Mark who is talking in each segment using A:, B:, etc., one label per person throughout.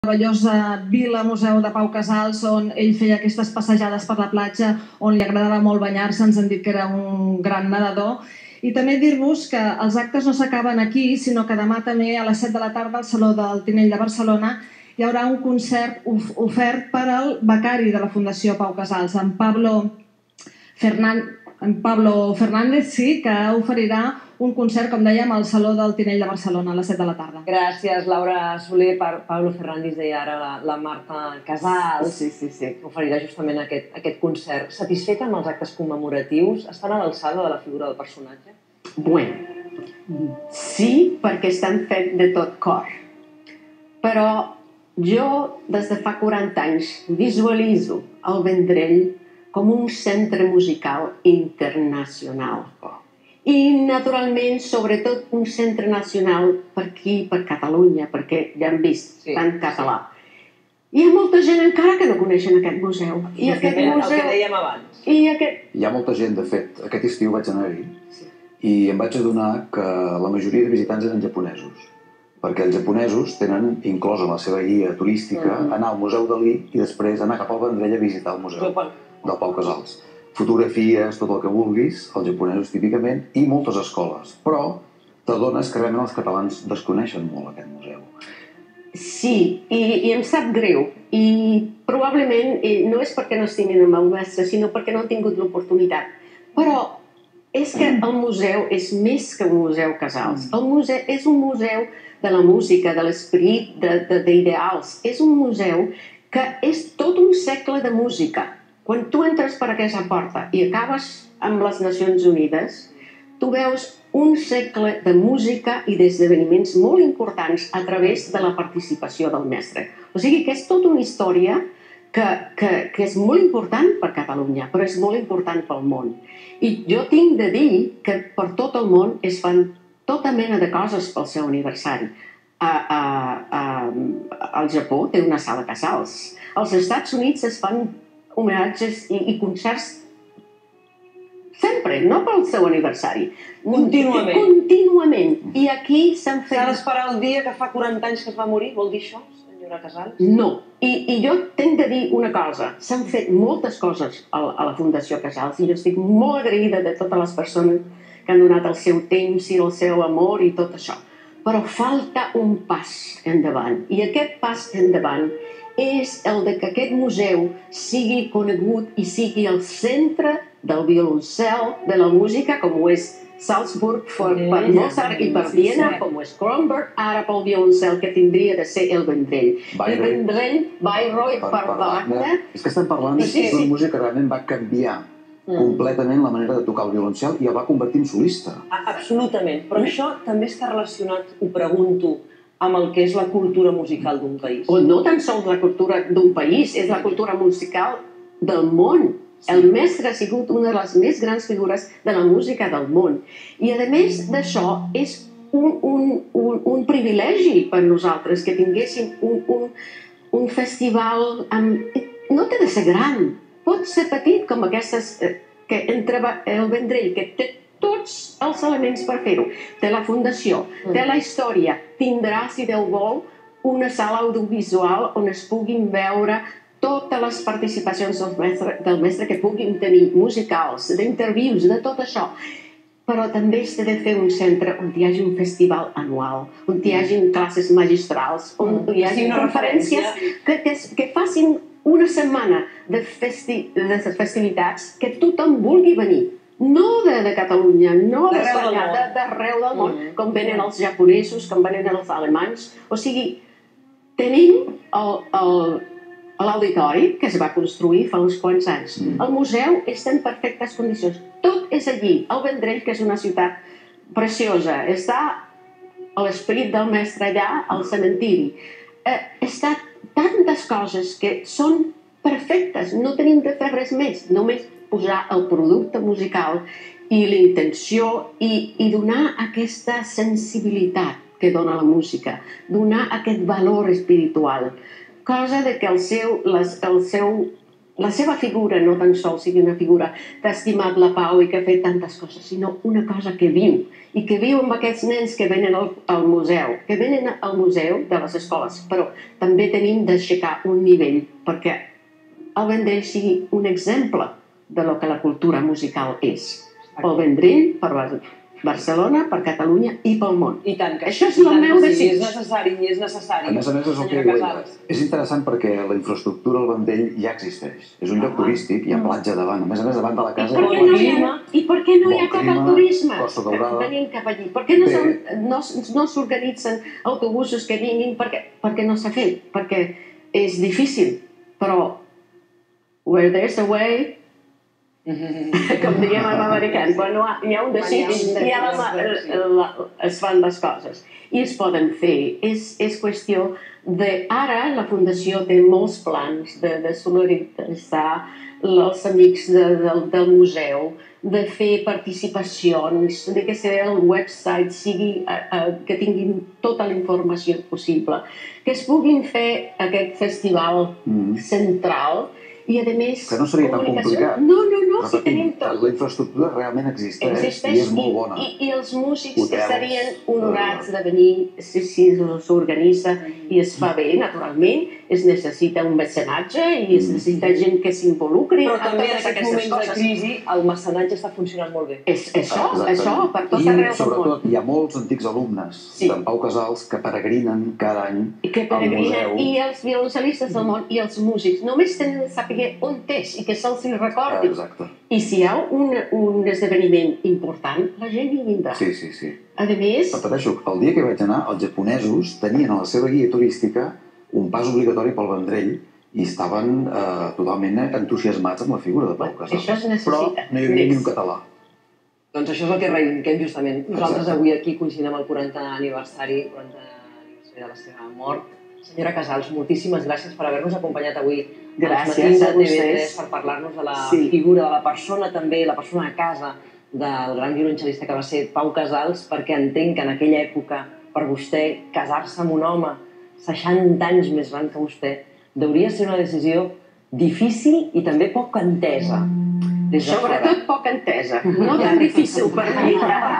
A: meravellosa vila museu de Pau Casals, on ell feia aquestes passejades per la platja, on li agradava molt banyar-se, ens han dit que era un gran nedador. I també dir-vos que els actes no s'acaben aquí, sinó que demà també a les 7 de la tarda al Saló del Tinell de Barcelona hi haurà un concert ofert per al becari de la Fundació Pau Casals, en Pablo Fernández, sí, que oferirà un concert, com dèiem, al Saló del Tinell de Barcelona a les 7 de la tarda.
B: Gràcies, Laura Soler. Pablo Fernández deia ara la Marta Casals, que oferirà justament aquest concert. Satisfeta amb els actes commemoratius? Estan a l'alçada de la figura del personatge?
C: Bueno, sí, perquè estan fets de tot cor. Però jo, des de fa 40 anys, visualitzo el Vendrell com un centre musical internacional. I, naturalment, sobretot un centre nacional per aquí, per Catalunya, perquè ja hem vist tant català. Hi ha molta gent encara que no coneixen aquest museu.
B: El que dèiem abans.
D: Hi ha molta gent, de fet. Aquest estiu vaig anar-hi i em vaig adonar que la majoria de visitants eren japonesos. Perquè els japonesos tenen inclòs en la seva guia turística anar al Museu Dalí i després anar cap al Vendrell a visitar el museu del Pau Casals. Fotografies, tot el que vulguis, els japonesos típicament, i moltes escoles. Però t'adones que realment els catalans desconeixen molt aquest museu.
C: Sí, i em sap greu. I probablement no és perquè no estimin el meu mestre, sinó perquè no han tingut l'oportunitat. Però és que el museu és més que un museu Casals. El museu és un museu de la música, de l'esperit, d'ideals. És un museu que és tot un segle de música. Quan tu entres per aquesta porta i acabes amb les Nacions Unides, tu veus un segle de música i d'esdeveniments molt importants a través de la participació del mestre. O sigui que és tota una història que és molt important per Catalunya, però és molt important pel món. I jo tinc de dir que per tot el món es fan tota mena de coses pel seu aniversari. Al Japó té una sala Casals. Als Estats Units es fan homenatges i concerts sempre, no pel seu aniversari.
B: Contínuament.
C: Contínuament. I aquí s'han fet...
B: S'ha d'esperar el dia que fa 40 anys que es va morir? Vol dir això, senyora Casals?
C: No. I jo tinc de dir una cosa. S'han fet moltes coses a la Fundació Casals i jo estic molt agraïda de totes les persones que han donat el seu temps i el seu amor i tot això. Però falta un pas endavant. I aquest pas endavant és el de que aquest museu sigui conegut i sigui el centre del violoncel, de la música, com ho és Salzburg per Mozart i per Viena, com ho és Kronberg, ara pel violoncel, que tindria de ser el Vendrell. El Vendrell, Bayreuth per Wagner...
D: És que estem parlant d'una música que realment va canviar completament la manera de tocar el violoncel i el va convertir en solista.
B: Absolutament, però això també està relacionat, ho pregunto, amb el que és la cultura musical d'un país.
C: O no tan sols la cultura d'un país, és la cultura musical del món. El mestre ha sigut una de les més grans figures de la música del món. I a més d'això, és un privilegi per nosaltres que tinguéssim un festival amb... No té de ser gran, pot ser petit com aquestes que entre el Vendrell, que té tots els elements per fer-ho. Té la fundació, té la història, tindrà, si Déu vol, una sala audiovisual on es puguin veure totes les participacions del mestre que puguin tenir, musicals, d'intervius, de tot això. Però també s'ha de fer un centre on hi hagi un festival anual, on hi hagi classes magistrals, on hi hagi conferències que facin una setmana de festivitats que tothom vulgui venir. No de Catalunya, no d'arreu del món, com venen els japonesos, com venen els alemanys. O sigui, tenim l'auditori que es va construir fa uns quants anys. El museu està en perfectes condicions. Tot és allí. El Vendrell, que és una ciutat preciosa, està a l'esperit del mestre allà, al cementiri. Està tantes coses que són perfectes. No tenim de fer res més, només posar el producte musical i la intenció i donar aquesta sensibilitat que dona la música, donar aquest valor espiritual, cosa de que el seu la seva figura no tan sols sigui una figura que ha estimat la pau i que ha fet tantes coses, sinó una cosa que viu, i que viu amb aquests nens que venen al museu, que venen al museu de les escoles, però també tenim d'aixecar un nivell perquè el Vendrell sigui un exemple de lo que la cultura musical és. El Vendrell per Barcelona, per Catalunya i pel món.
B: I tant, que
C: això és el meu desig.
B: És necessari, és necessari.
D: A més, és el que diu ella. És interessant perquè la infraestructura al Vendrell ja existeix. És un lloc turístic, hi ha platja davant. A més, davant de la casa...
C: I per què no hi ha tot el turisme
D: venint
C: cap allí? Per què no s'organitzen autobusos que vinguin? Perquè no s'ha fet, perquè és difícil. Però where there's a way... com diguem en americans, quan hi ha un desig es fan les coses i es poden fer. És qüestió de... Ara la Fundació té molts plans de solidaritzar els amics del museu, de fer participacions, de que el website sigui que tinguin tota la informació possible, que es puguin fer aquest festival central. I, a més...
D: Que no seria tan complicat.
C: No, si tenim tot.
D: La infraestructura realment existeix i és molt bona.
C: I els músics estarien honorats de venir si s'organitza i es fa bé, naturalment. Es necessita un mecenatge i es necessita gent que s'involucri.
B: Però també en aquests moments de crisi el mecenatge està funcionant molt bé.
C: És això, per tot arreu del món.
D: I sobretot hi ha molts antics alumnes d'en Pau Casals que peregrinen cada any al museu.
C: I els violoncelistes del món i els músics només tenen de saber on és i que se'ls recordi. I si hi ha un esdeveniment important, la gent hi vindrà.
D: Sí.
C: A més...
D: Repeteixo, el dia que vaig anar, els japonesos tenien a la seva guia turística un pas obligatori pel Vendrell i estaven totalment entusiasmats amb la figura de Pau Casals.
C: Això es necessita.
D: Però no hi havia ni un català.
B: Doncs això és el que reivindiquem justament. Nosaltres avui aquí coincidim amb el 40 aniversari de la seva mort. Senyora Casals, moltíssimes gràcies per haver-nos acompanyat avui als matins de TV3 per parlar-nos de la figura, de la persona també, la persona a casa del gran violoncel·lista que va ser Pau Casals, perquè entenc que en aquella època, per vostè, casar-se amb un home 60 anys més gran que vostè, deuria ser una decisió difícil i també poc entesa.
C: Sobretot poc entesa, no tan difícil per mi.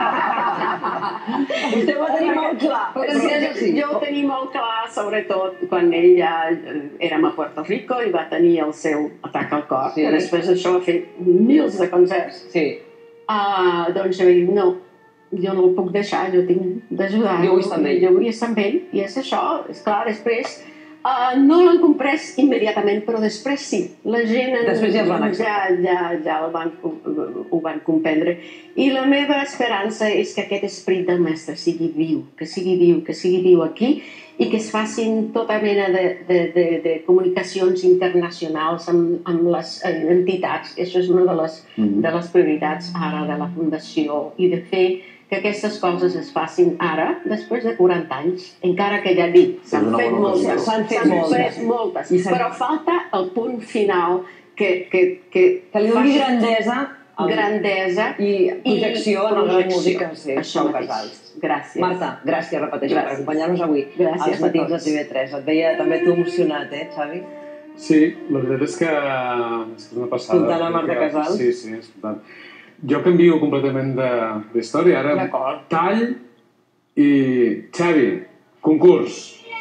B: Vostè ho va tenir molt clar.
C: Jo ho tenia molt clar, sobretot quan ell ja érem a Puerto Rico i va tenir el seu atac al cor, que després d'això va fer mils de concerts. Doncs jo vaig dir, no, jo no el puc deixar, jo tinc d'ajudar.
B: Jo vull estar amb ell.
C: Jo vull estar amb ell, i és això, és clar, després... No l'han comprès immediatament, però després sí. La gent ja ho van comprendre. I la meva esperança és que aquest esperit del mestre sigui viu, que sigui viu aquí i que es facin tota mena de comunicacions internacionals amb les entitats. Això és una de les prioritats ara de la Fundació i de fer que aquestes coses es facin ara, després de 40 anys, encara que ja dic, s'han fet moltes, però falta el punt final que
B: li doni
C: grandesa
B: i projecció en la música.
C: Això mateix. Gràcies.
B: Marta, gràcies, repeteixo, per acompanyar-nos avui als matins de TV3. Et veia també tu emocionat, Xavi?
E: Sí, la veritat és que és una passada.
B: Escoltant a Marta Casals?
E: Sí, escoltant. Jo canvio completament d'història. Ara tall i... Xavi, concurs.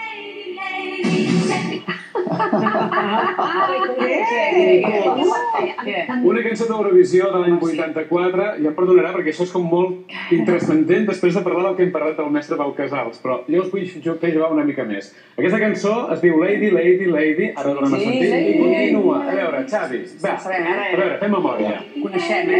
E: Una cançó d'Eurovisió de l'any 84, ja em perdonarà perquè això és com molt intrascendent després de parlar del que hem parlat del mestre Pau Casals, però jo us vull fer jugar una mica més. Aquesta cançó es diu Lady, Lady, Lady, ara tornem a sentir, i continua. A veure, Xavi, va, a veure, fem memòria.
B: Coneixem,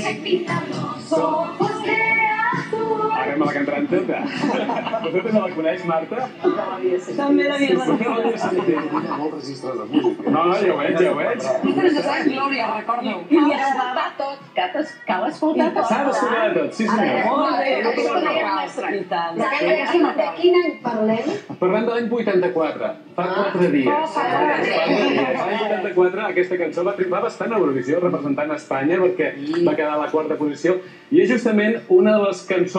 E: Ara me la cantaran tota. Vosaltres no la coneix, Marta?
B: També l'havia sentit.
D: Molts registres de música.
E: No, ja ho veig.
B: Aquesta és de Glòria, recorda-ho.
C: Cal escoltar tot.
E: S'ha d'escoltar de tot, sí senyor.
B: Molt bé. I tant.
C: De quin any parlem?
E: Parlem de l'any 84, fa 4 dies. L'any 84 aquesta cançó va triomfar bastant a Eurovisió representant Espanya perquè va quedar a la 4a posició i és justament una de les cançons amb la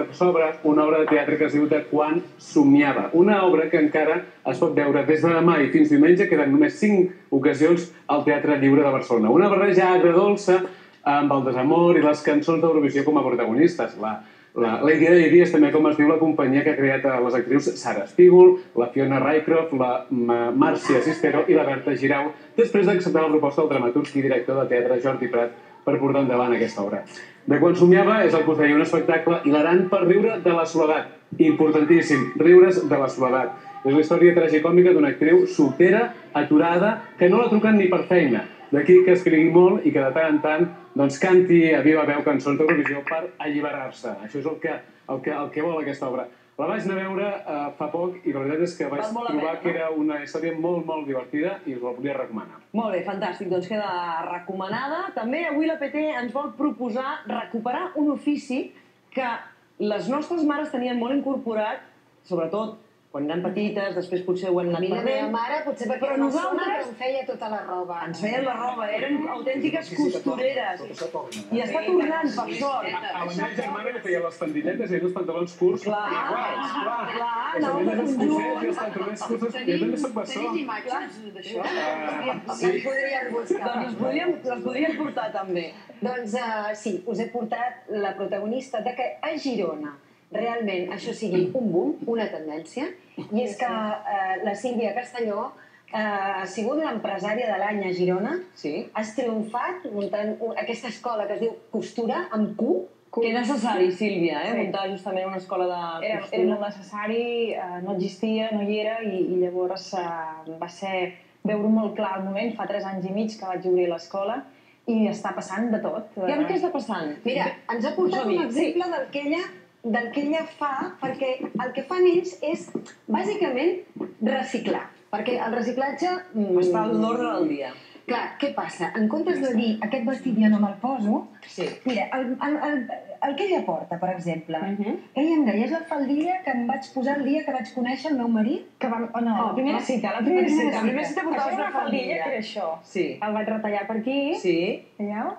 E: s'obre una obra de teatre que es diu De quan somiava. Una obra que encara es pot veure des de demà i fins diumenge, queden només 5 ocasions al Teatre Lliure de Barcelona. Una barreja agredolça amb el desamor i les cançons d'Eurovisió com a protagonistes. La idea de Iris, també com es diu la companyia que ha creat les actrius Sara Espígol, la Fiona Rycroft, la Màrcia Sistero i la Berta Girau, després d'acceptar la proposta del dramaturg i director de teatre Jordi Prat per portar endavant aquesta obra. De quan somiava és el que us deia, un espectacle hilarant per riure de la soledat. Importantíssim, riure's de la soledat. És la història tragicòmica d'una actriu soltera, aturada, que no la truquen ni per feina. D'aquí que escrigui molt i que de tant en tant doncs, canti a viva veu cançons d'Eurovisió per alliberar-se. Això és el que vol aquesta obra. La vaig anar a veure fa poc i la veritat és que vaig trobar que era una història molt, molt divertida i us la volia recomanar.
B: Molt bé, fantàstic. Doncs queda recomanada. També avui la PT ens vol proposar recuperar un ofici que les nostres mares tenien molt incorporat, sobretot quan eren petites, després potser ho hem anat perdent.
F: La meva mare potser perquè era una zona que em feia tota la roba.
B: Ens feien la roba, eren autèntiques costureres. I està tornant, per sort.
E: A la meva germana que feia les pandinetes i els pantalons curts iguals, clar.
B: Anava
E: Els
B: de
E: pantalons
B: conjunt.
E: curts i els pantalons curts, jo també soc bessó.
F: Tenim imatges d'això?
E: Sí.
F: Les podríem buscar.
B: Doncs les podríem portar també.
F: Doncs sí, us he portat la protagonista de que a Girona realment això sigui un boom, una tendència, i és que la Sílvia Castelló ha sigut l'empresària de l'any a Girona, has triomfat muntant aquesta escola que es diu Costura, amb Q.
B: Que necessari, Sílvia, muntar justament una escola de costura.
G: Era molt necessari, no existia, no hi era, i llavors va ser veure molt clar el moment, fa 3 anys i mig que vaig obrir l'escola, i està passant de tot.
B: I ara què està passant?
F: Mira, ens ha portat un exemple del que ella fa, perquè el que fan ells és, bàsicament, reciclar. Perquè el reciclatge...
B: Està a l'ordre del dia.
F: Clar, què passa? En comptes de dir, aquest vestit ja no me'l poso, mira, el que ella porta, per exemple, ella em deia, és la faldilla que em vaig posar el dia que vaig conèixer el meu marit?
G: No, la primera cita. La primera cita portaves una faldilla, que era això. El vaig retallar per aquí, veieu?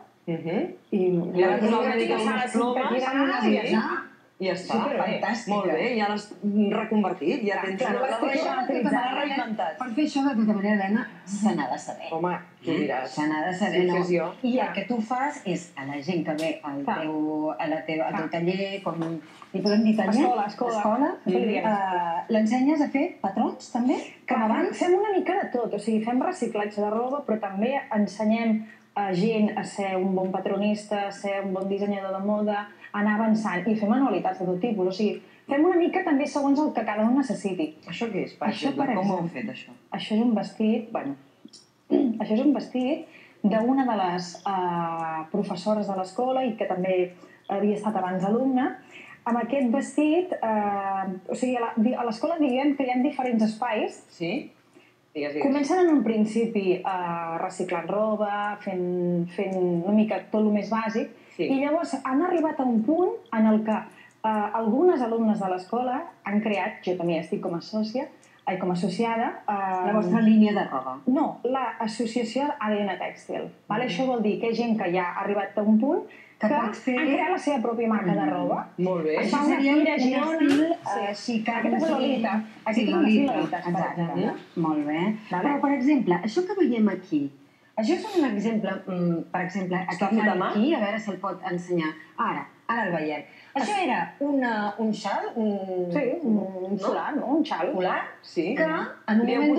B: I la vaig posar una mica unes plomes, i ja està.
F: Superfantàstica.
B: Molt bé, ja l'has reconvertit, ja tens una
F: reinventat. Per fer això de tota manera, Helena, se n'ha de saber.
B: Home, tu diràs.
F: Se n'ha de saber, no? I el que tu fas és a la gent que ve al teu taller, com li podem dir taller? Escola. L'ensenyes a fer patrons, també? Com abans?
G: Fem una mica de tot, o sigui, fem reciclatge de roba, però també ensenyem a gent a ser un bon patronista, a ser un bon dissenyador de moda, anar avançant i fer manualitats de tot tipus. O sigui, fem una mica també segons el que cada un necessiti.
B: Això què és, per exemple? Com ho heu fet, això?
G: Això és un vestit, això és un vestit d'una de les professores de l'escola i que també havia estat abans alumne. Amb aquest vestit, o sigui, a l'escola diguem que hi ha diferents espais.
B: Sí?
G: Comencen en un principi reciclant roba, fent una mica tot el més bàsic, i llavors han arribat a un punt en el que algunes alumnes de l'escola han creat, jo també estic com a sòcia, com a associada...
F: La vostra línia de roba?
G: No, l'associació ADN Tèxtil. Això vol dir que hi ha gent que ja ha arribat a un punt que han creat la seva pròpia marca de roba.
B: Molt bé.
G: Això seria un estil
F: Aquest és Lolita. Aquest és Lolita. Exacte. Molt bé. Però, per exemple, això que veiem aquí, això és un exemple, per exemple, aquí, a veure si el pot ensenyar. Ara el veiem. Això era un xal?
G: Sí, un folat, no? Un xal.
F: Que en un moment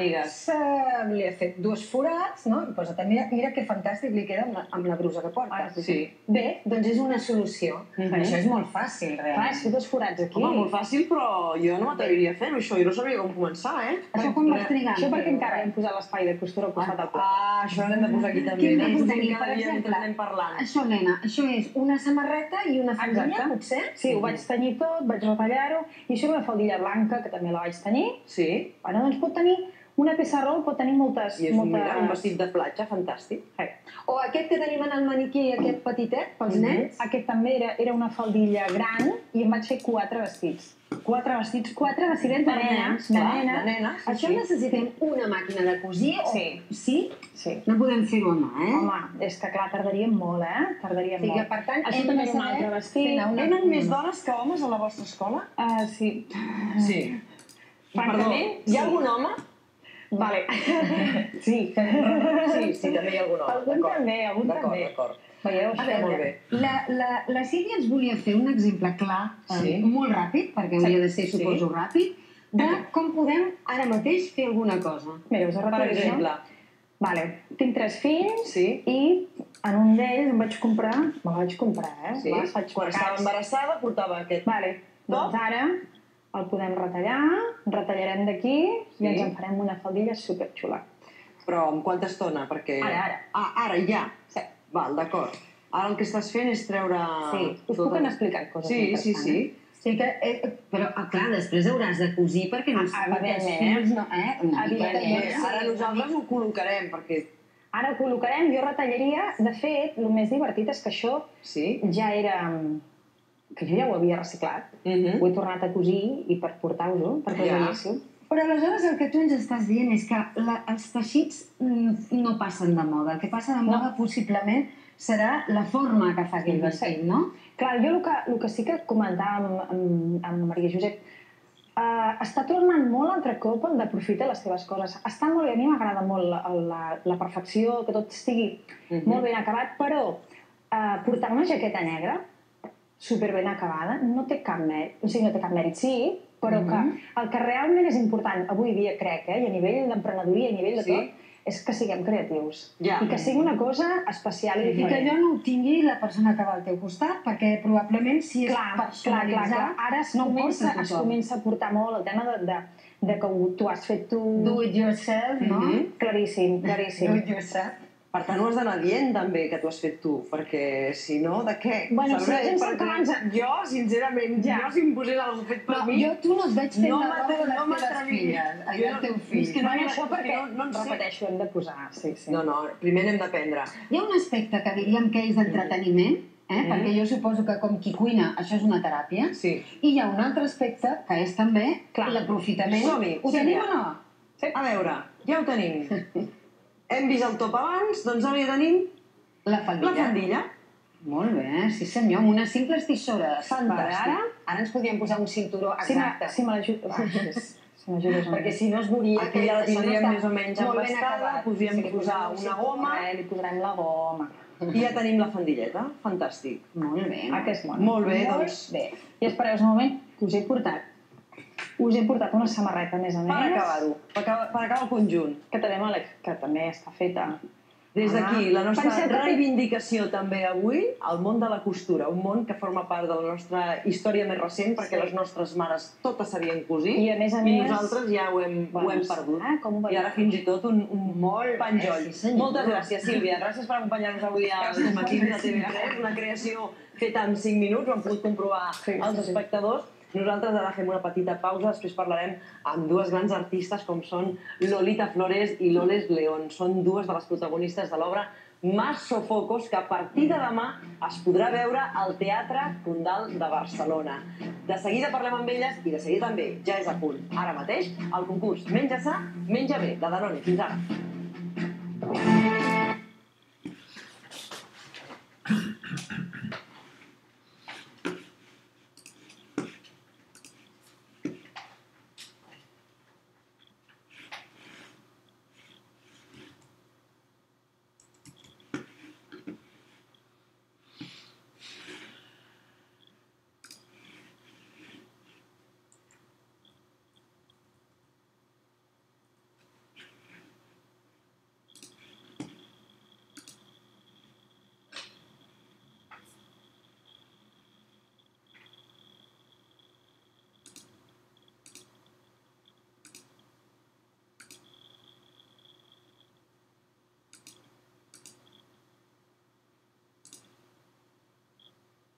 F: donat li ha fet 2 forats, no? I posa també, mira que fantàstic li queda amb la brusa que porta. Bé, doncs és una solució. Això és molt fàcil, realment.
G: Fas 2 forats aquí.
B: Home, molt fàcil, però jo no m'atreviria a fer-ho, això. Jo no sabia com començar,
F: Això com vas trigar?
G: Això perquè encara hem posat l'espai de costura al costat del plat.
B: Això l'hem de posar aquí també.
F: Per exemple, això, Helena, això és una samarreta i una faldilla, potser?
G: Sí, ho vaig tenyir tot, vaig retallar-ho, i això és una faldilla blanca, que també la vaig tenyir.
B: Sí.
G: Doncs pot tenir una peça de rol pot tenir moltes...
B: I és un vestit de platja fantàstic.
F: O aquest que tenim en el maniquí, aquest petitet, pels nens.
G: Aquest també era una faldilla gran i em vaig fer 4 vestits.
F: 4 vestits,
G: 4 vestidets de nena.
F: Això necessitem una màquina de cosir?
G: Sí.
F: No podem fer-ho a mà,
G: Home, és que clar, tardaríem molt, Tardaríem molt.
F: Per tant,
G: això també és un altre vestit.
B: Tenen més dones que homes a la vostra escola?
G: Sí.
B: Sí.
G: Francament,
B: hi ha algun home?
G: Vale. Sí.
B: Sí, també hi ha algun home.
G: Algun també.
B: D'acord.
G: Veieu,
F: a veure, la Sílvia ens volia fer un exemple clar, molt ràpid, perquè hauria de ser, suposo, ràpid, de com podem ara mateix fer alguna cosa.
G: Mira, us
B: per exemple.
G: Vale, tinc 3 fills i en un d'ells me'l vaig comprar,
B: Sí, quan estava embarassada portava aquest.
G: Vale, doncs ara el podem retallarem d'aquí i ens en farem una faldilla superxula.
B: Però amb quanta estona? Perquè...
G: Ara.
B: Ara, ja. Val, d'acord. Ara el que estàs fent és treure...
G: Sí, us puc anar explicant coses interessants.
B: Sí,
F: però, clar, després hauràs de cosir perquè no...
G: Evidentment.
B: Ara nosaltres ho col·locarem, perquè...
G: Ara ho col·locarem, jo retallaria... De fet, el més divertit és que això ja era... Que jo ja ho havia reciclat. Ho he tornat a cosir i per portar-vos-ho, perquè ho veiéssiu.
F: Però aleshores el que tu ens estàs dient és que els teixits no passen de moda. El que passa de moda possiblement serà la forma que fa aquell vestit, no?
G: Clar, jo el que sí que comentàvem amb Maria Josep, està tornant molt altre cop el d'aprofitar les teves coses. Està molt bé, a mi m'agrada molt la perfecció, que tot estigui molt ben acabat, però portar una jaqueta negra superben acabada no té cap mèrit. O sigui, no té cap mèrit, sí, però que el que realment és important avui dia, crec, i a nivell d'emprenedoria, a nivell de tot, és que siguem creatius. I que sigui una cosa especial i diferent.
F: I que allò no ho tingui la persona que va al teu costat, perquè probablement si és personalitzat,
G: ara es comença a portar molt el tema de que tu has fet tu...
F: Do it yourself, no?
G: Claríssim.
F: Do it yourself.
B: Per tant, ho has d'anar dient també que t'ho has fet tu, perquè si no, de què?
G: Bueno, si la gent sap que abans...
B: Jo, sincerament, si em posés alguna fet per mi...
F: Jo tu no et veig fent la roba de les teves filles, el teu fill.
B: És que no
G: això perquè, no repeteixo, hem de posar,
B: No, primer n'hem d'aprendre.
F: Hi ha un aspecte que diríem que és d'entreteniment, perquè jo suposo que com qui cuina això és una teràpia, i hi ha un altre aspecte que és també l'aprofitament.
B: Som-hi,
F: ho tenim o no?
B: A veure, ja ho tenim. Hem vist el top abans, doncs ara ja tenim
F: la faldilla. Molt bé, sí senyor, amb unes simples tisores.
B: Fantàstic.
F: Ara ens podríem posar un cinturó exacte.
G: Si me l'ajudes.
F: Perquè si no es veuria...
B: Aquí ja la tindríem més o menys empastada, podríem posar una goma...
G: Li posarem la goma.
B: I ja tenim la fandilleta. Fantàstic.
F: Molt bé.
G: Que és molt.
B: Molt bé, doncs...
G: I espereu un moment que us he portat. Us he portat una samarreta, a més a més.
B: Per acabar-ho, per acabar el conjunt.
G: Que també està feta.
B: Des d'aquí, la nostra reivindicació també avui al món de la costura, un món que forma part de la nostra història més recent, perquè les nostres mares totes sabien cosir
G: i
B: nosaltres ja ho hem perdut. I ara fins i tot un penjoll. Moltes gràcies, Sílvia. Gràcies per acompanyar-nos avui als matins de TV3, una creació feta en 5 minuts, ho han pogut comprovar els espectadors. Nosaltres ara fem una petita pausa, després parlarem amb dues grans artistes com són Lolita Flores i Loles León. Són dues de les protagonistes de l'obra Más Sofocos, que a partir de demà es podrà veure al Teatre Condal de Barcelona. De seguida parlem amb elles i de seguida també, ja és a punt, ara mateix, el concurs Menja Sa, Menja Bé, de Danone. Fins ara.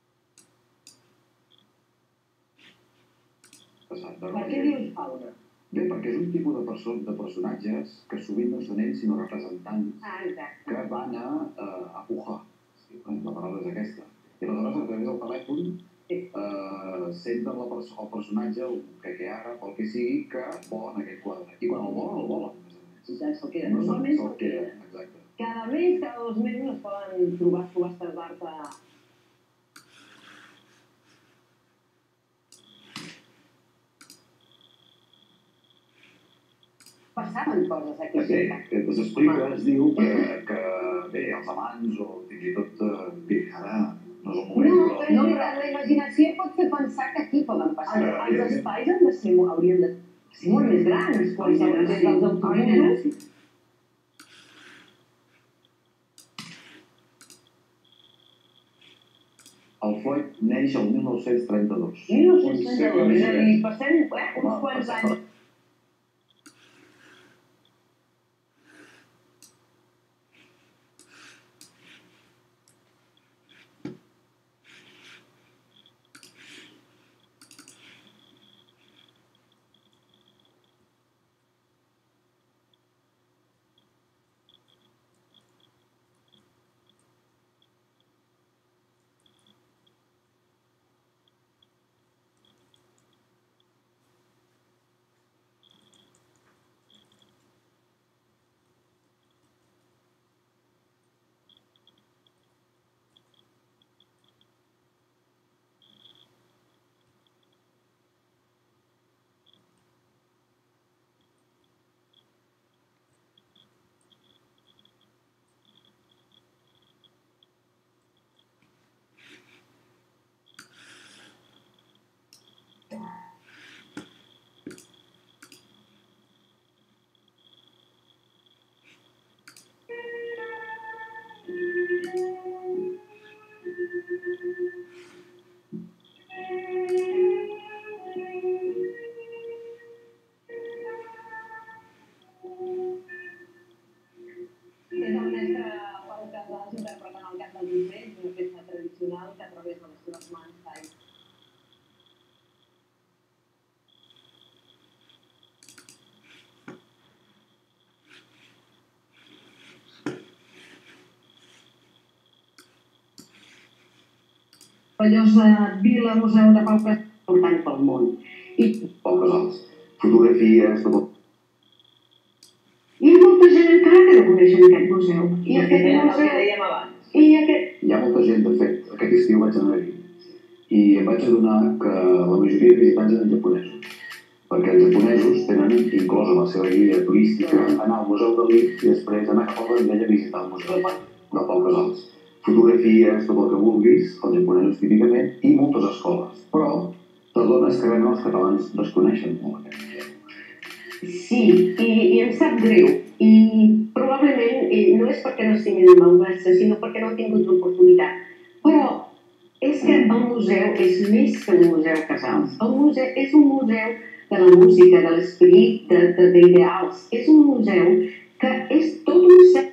F: Per què dius fauna?
D: Bé, perquè és un tipus de personatges que sovint no són ells, sinó representants que van a pujar. La paraula és aquesta. I aleshores, a través del telèfon, senten el personatge, que ara, pel que sigui, que volen aquest quadre. I quan el volen.
B: Ja se'l queda.
D: Normalment se'l queda, exacte.
B: Cada mes, cada 2 mesos es poden trobar subhastes d'art a...
F: Passaven coses aquí.
D: S'explica, es diu que bé, els amants o fins i tot, bé, ara no és el moment,
F: No, però la imaginació pot fer pensar que aquí poden passar.
B: Els espais haurien de ser molt més grans, quan s'haurien dels autobusos.
D: El Floyd neix el 1932.
B: 1932, és a dir, passem uns quants anys. Interpretant el cant dels ocells, una peça tradicional que a través de les seves mans fa.
A: Meravellosa vila, museu de Pau Casals.
C: Portant pel món. I
D: Pau Casals, fotografies, tot.
C: hi ha molta gent encara que no coneixen aquest museu. I aquest
B: El que
C: museu...
B: dèiem abans.
D: Hi ha molta gent, de fet, aquest estiu vaig anar-hi i em vaig adonar que la majoria de visitants eren japonesos, perquè els japonesos tenen inclòs a la seva guia turística anar al Museu Dalí i després anar cap a la Vendella a visitar el Museu de Pau Casals. Fotografies, tot el que vulguis, els japonesos típicament, i moltes escoles. Però t'adones que realment els catalans desconeixen molt aquest museu.
C: Sí, i em sap greu. I probablement no és perquè no estiguin malmestres, sinó perquè no han tingut l'oportunitat. Però és que el museu és més que un museu Casals. El museu és un museu de la música, de l'esperit, d'ideals. És un museu que és tot un set.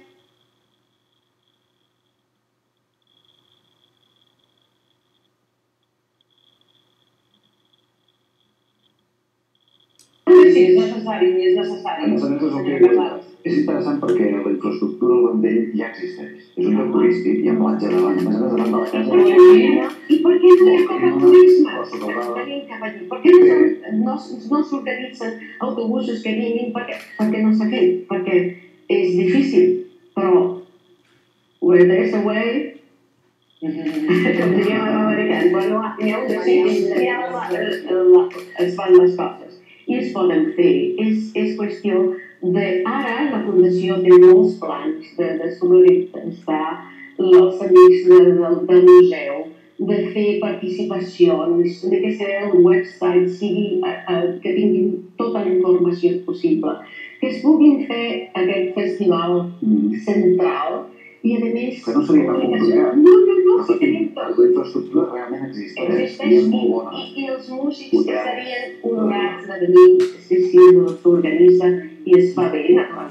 B: Sí, és necessari, és necessari.
D: A més, és interessant perquè la infraestructura al Vendell ja existeix. És un lloc turístic, hi ha platja davant, a més davant de la casa.
C: I per què no hi ha cap turisme? Per què no s'organitzen autobusos que vinguin? Perquè no s'ha fet, perquè és difícil. Però, where there's a way, com diríem en americans, bueno, n'hi ha un desig, es fan les coses. I es poden fer. És qüestió de... Ara la Fundació té molts plans de solidaritzar els amics del museu, de fer participacions, de que el website sigui, que tinguin tota la informació possible, que es puguin fer aquest festival central i, a més...
D: Que no seria tan complicat.
C: No, sí tenim tot.
D: La infraestructura realment existeix i és molt bona.
C: I els músics que serien honorats de venir, si s'organitza i es fa bé, naturalment,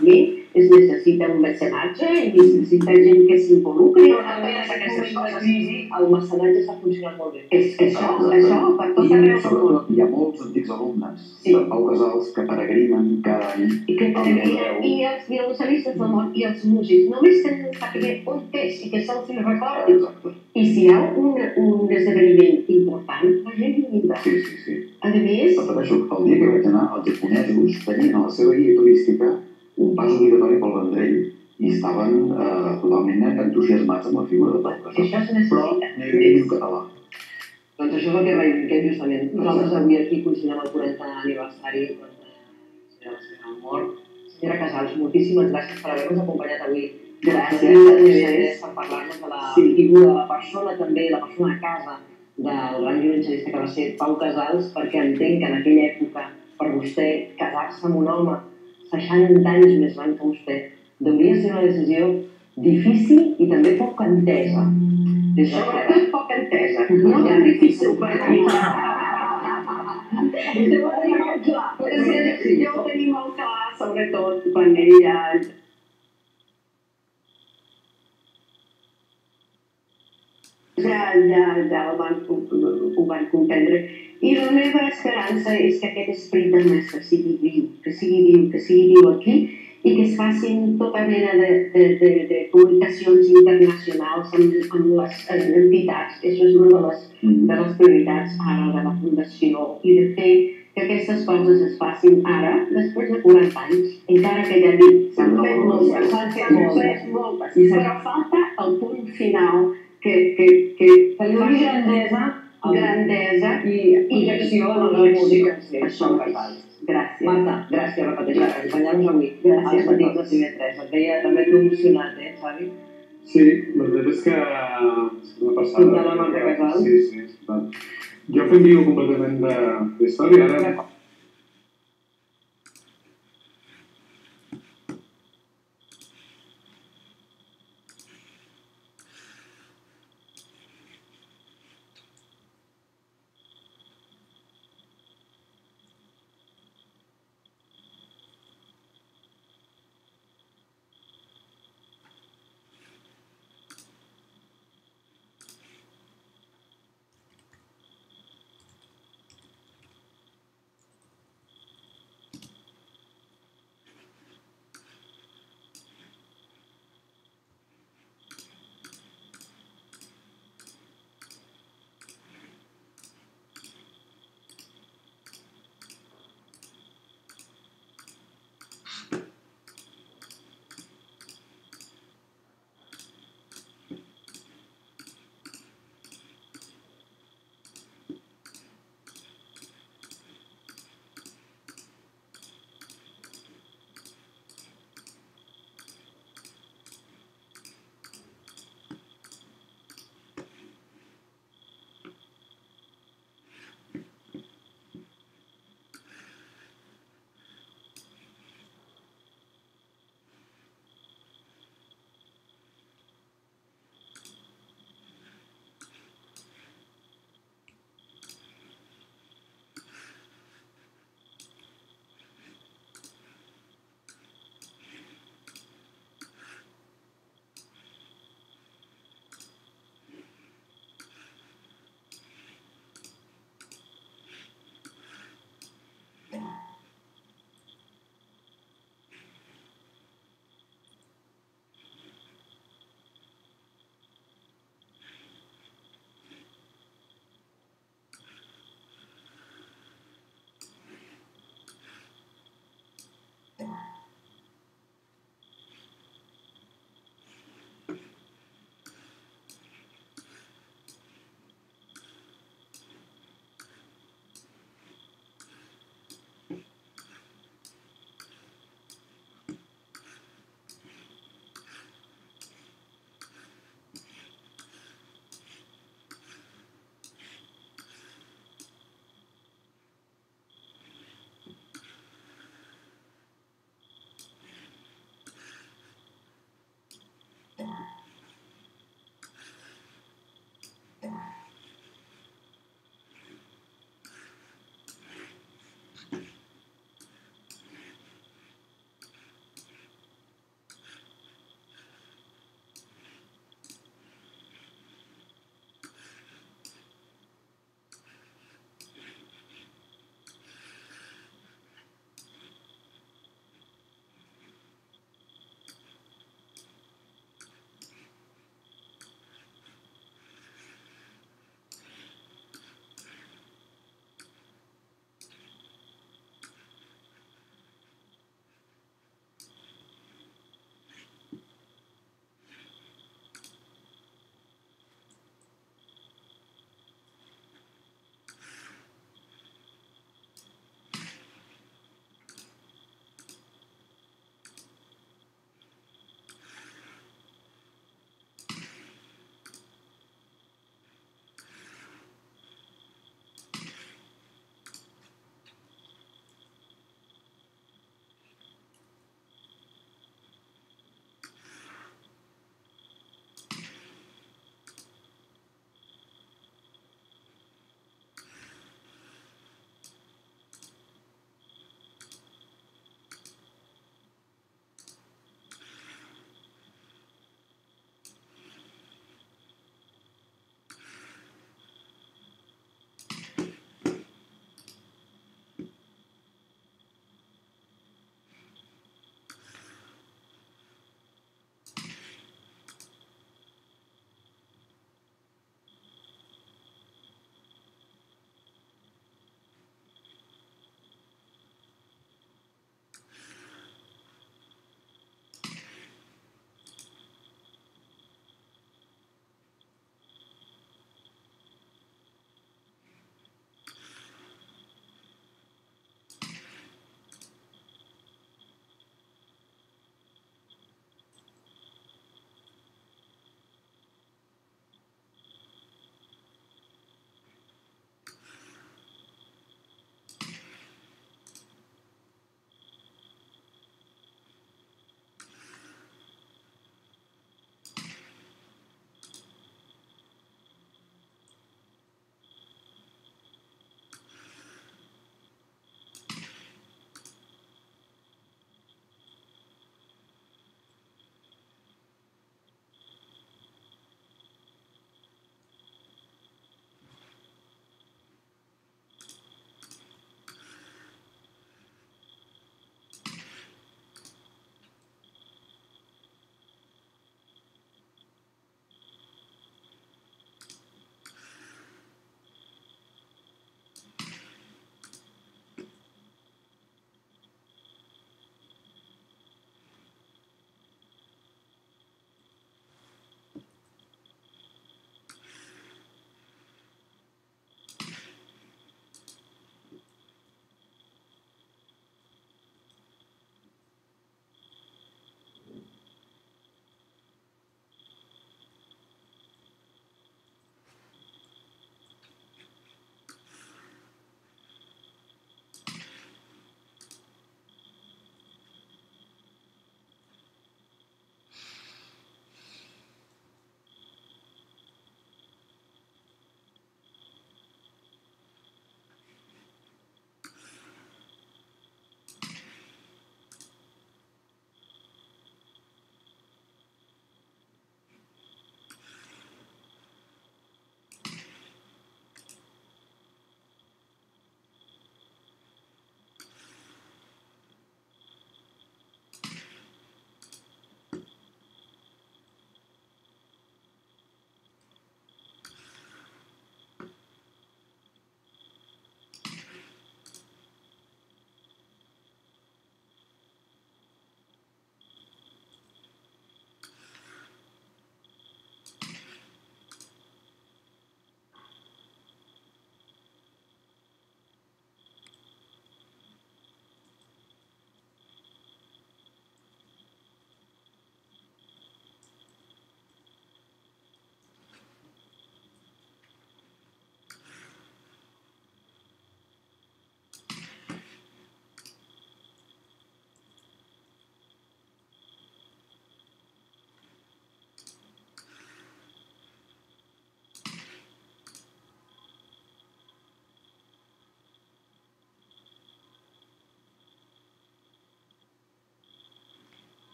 C: es necessita un mecenatge i necessita gent que s'involucri.
B: Però també en aquest moment de crisi el mecenatge està funcionant molt bé.
C: És això, per tot arreu del món.
D: Hi ha molts antics alumnes de Pau Casals que peregrinen cada any.
C: I els violoncel·listes del món i els músics només tenen de saber on és i que se'ls recordi. I si hi ha un esdeveniment important, la gent hi vindrà.
D: Sí.
C: A més...
D: El dia que vaig anar, els japonesos tenien a la seva guia turística un pas obligatori pel Vendrell i estaven totalment entusiasmats amb la figura de Pau Casals.
C: Això es necessita.
D: Però no hi havia ni un català.
B: Doncs això és el que reivindiquem justament. Nosaltres avui aquí coincidim el 40 aniversari de la seva mort. Senyora Casals, moltíssimes gràcies per haver-nos acompanyat avui.
C: Gràcies
B: a vosaltres per parlar-nos de la figura de la persona també, la persona a casa del gran violoncel·lista que va ser Pau Casals, perquè entenc que en aquella època, per vostè, casar-se amb un home 60 anys més gran que vostè, devia ser una decisió difícil i també poc entesa.
C: Sobretot poc entesa. No tan difícil per mi. Jo ho tenia molt clar, sobretot quan ella... Ja ho van comprendre. I la meva esperança és que aquest esperit del mestre sigui viu aquí i que es facin tota mena de comunicacions internacionals amb les entitats. Això és una de les prioritats ara de la Fundació i de fer que aquestes coses es facin ara, després de 40 anys, encara que ja dic, s'han fet moltes, però falta el punt final que
B: doni grandesa i projecció en la música.
C: Això mateix. Gràcies.
B: Marta, gràcies, repeteixo, per acompanyar-nos avui als petits de TV3. Et veia també tu emocionat, Xavi?
E: Sí, la veritat és que és una passada.
B: Escoltant la Marta Casals?
E: Sí, escoltant. Jo fent viu completament d'història, ara...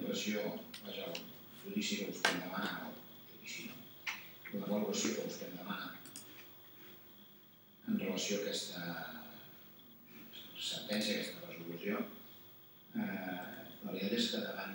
H: valoració, vaja, el judici que vostè em demana, la valoració que vostè em demana en relació a aquesta sentència, aquesta resolució, la veritat és que davant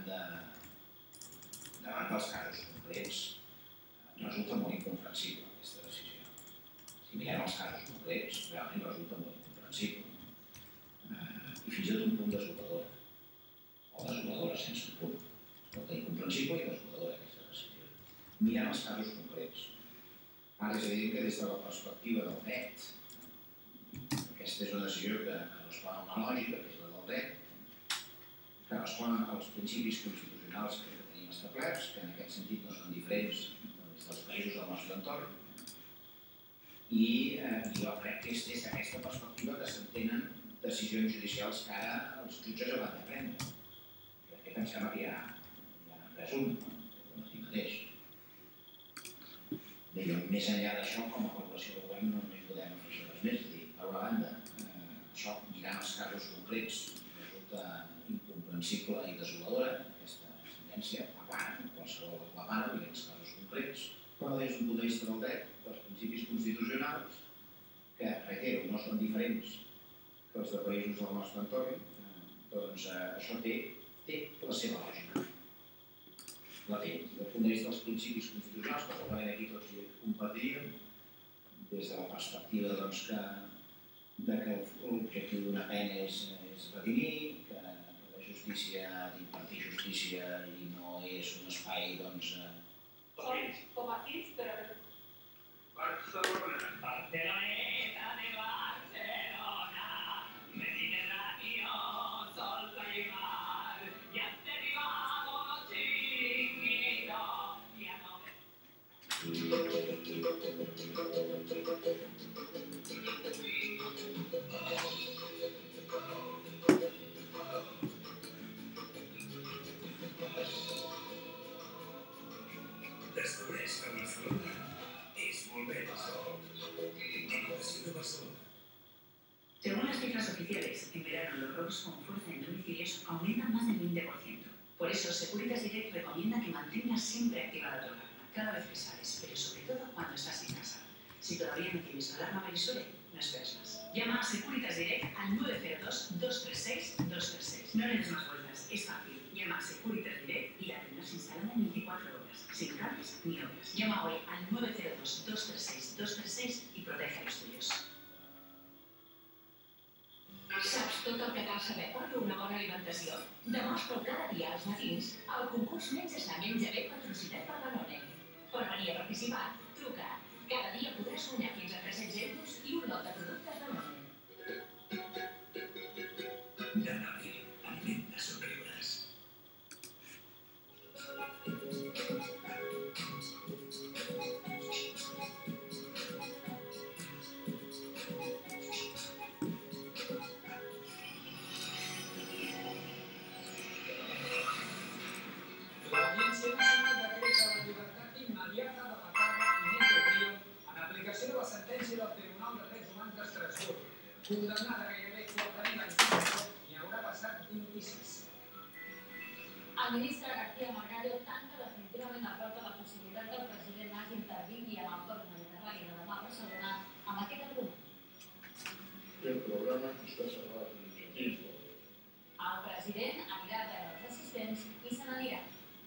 H: dels casos concrets resulta molt incomprensible aquesta decisió. Si mirem els casos concrets, realment resulta molt incomprensible. I fins i tot un punt desoladora, o desoladora sense un punt. Resulta incomprensible i desoladora aquesta decisió. Mirem els casos concrets. Ara és evident que des de la perspectiva del dret, aquesta és una decisió que respon a una lògica, que és la del dret, que respon als principis constitucionals que tenim establerts, que en aquest sentit no són diferents dels països del nostre entorn, i jo crec que és des d'aquesta perspectiva que s'entenen decisions judicials que ara els jutges hauran de prendre. De fet, em sembla que ja n'han pres un, com a si mateix. Bé, més enllà d'això, com a valoració del govern no hi podem afegir res més. És a dir, per una banda, això, mirant els casos concrets, resulta incomprensible i desoladora, aquesta sentència, a part, qualsevol aclamada, mirant els casos concrets, però des d'un punt de vista del dret, dels principis constitucionals, que, reitero, no són diferents que els de països del nostre entorn, doncs això té la seva lògica. La té, des del punt de vista dels principis constitucionals, que segurament aquí tots hi compartiríem, des de la perspectiva que l'objectiu d'una pena és redimir, que la justícia ha d'impartir justícia i no és un espai,
I: com a fills, però... Barcelona. Barceloneta de Barcelona, Mediterráneo, sol y mar, ya te arribado chiquito, ya no me...
J: Descobreix que Barcelona és molt més. Educació de Barcelona.
K: Según las cifras oficiales, en verano los robos con fuerza en domicilios aumentan más del 20%. Por eso, Securitas Direct recomienda que mantengas siempre activada tu alarma, cada vez que sales, pero sobre todo cuando estás en casa. Si todavía no tienes tu alarma Verisure, no esperes más. Llama a Securitas Direct al 902-236-236. No le des más vueltas, es fácil. Llama a Securitas Direct y la tendrás instalada en 24 horas, sin cables ni obras. Llama hoy al 902-236-236 y protege a los tuyos. Saps tot el que cal saber per una bona alimentació? Demostra cada dia als matins el concurs Menges-ne Menja Bé patrocinat per Danone. Per venir a participar, truca. Cada dia podràs guanyar fins a 300 euros i un lot de productes Danone.
J: Danone, alimenta somriures.
L: L'Audiència Nacional decreta la llibertat immediata de la Carme Inés del Río en aplicació de la sentència del Tribunal de Drets Humans d'Estrasburg. Condemnada gairebé 40.000 anys de presó i haurà passat 26.
M: El ministre García Margallo tanca definitivament la porta a la possibilitat que el president Mas intervingui en el fòrum mediterrani de demà a Barcelona amb aquest argument.
H: El programa està cerrat d'iniciativa.
M: El president anirà a veure els assistents i se n'anirà.